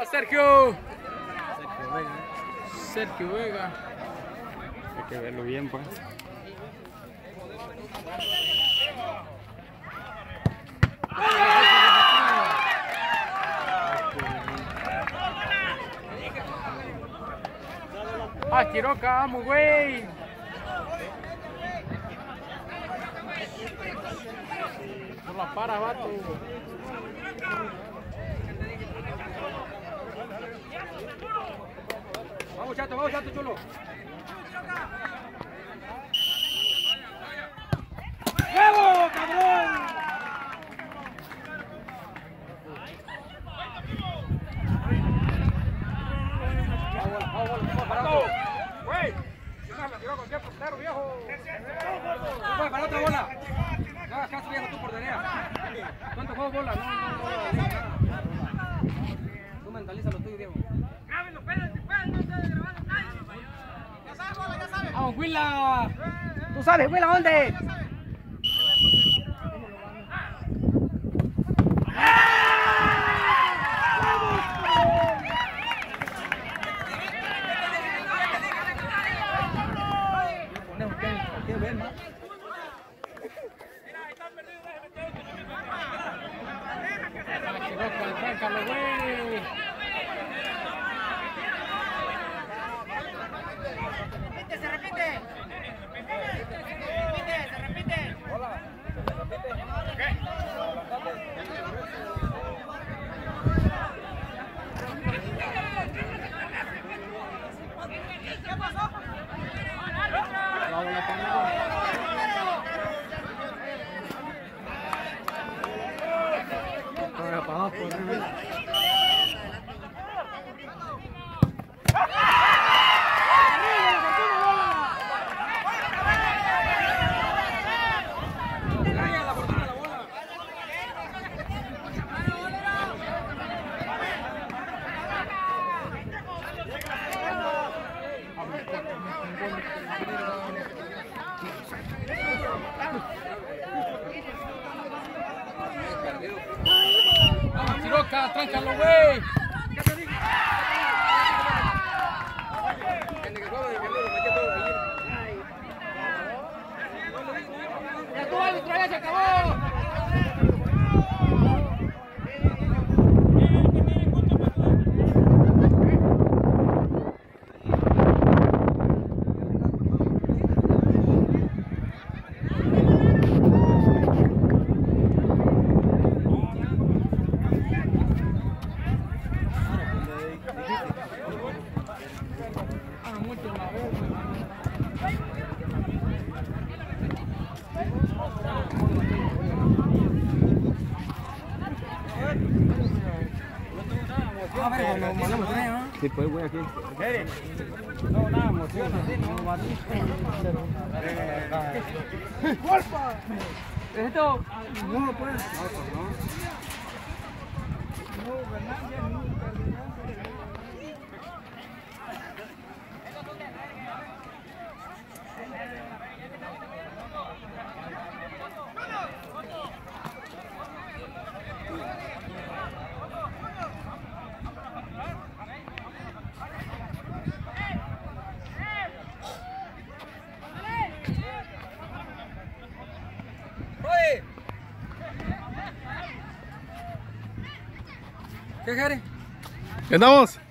Sergio. Sergio Vega. Hay que verlo bien, pues. Ah, Quiroca, vamos, güey. No la para, vato. Vamos, chato, chulo. ¡Bravo, cabrón! ¡Güey! La tiró con tiempo, portero, viejo. No puede parar otra bola. No hagas caso, viejo, tú por tarea. ¿Cuánto juego bola? No. Tú mentaliza lo tuyo, viejo. Grábenlo, espérense, no se debe grabar nadie. Ya sabes, bola, ya sabes. Vamos, Willa. Tú sabes, Willa, ¿dónde? Arráncalo, güey. Se repite. Hola. ¿Qué pasó? Vamos, Quiroca, tráncalo, güey. Ya tú, árbitro, ya se acabó. Sí, pues, güey, aquí. No, nada, emoción así, no, ¡Golpa! Esto. No, pues. ¿Qué quiere? ¿Qué andamos?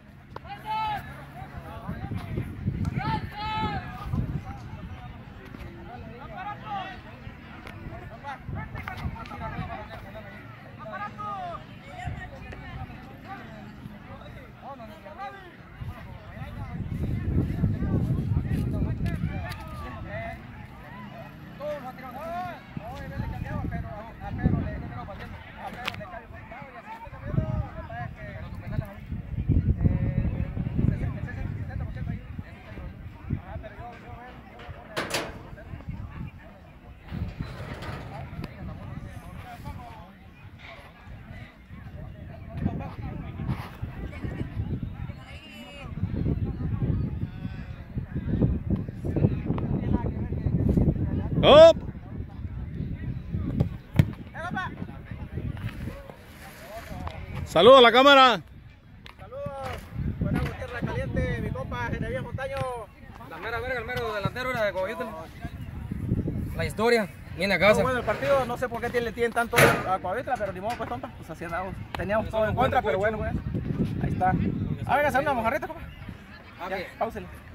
¡Op! Saludos a la cámara. La mera verga, el mero delantero era de Coyote. La historia, viene a casa. Bueno, el partido no sé por qué le tienen tanto a Coavitra, pero ni modo, pues tonta, pues así andamos. Teníamos todo en contra, pero bueno, pues ahí está. A ver, hacer una mojarrita, compa. Ya, páusele.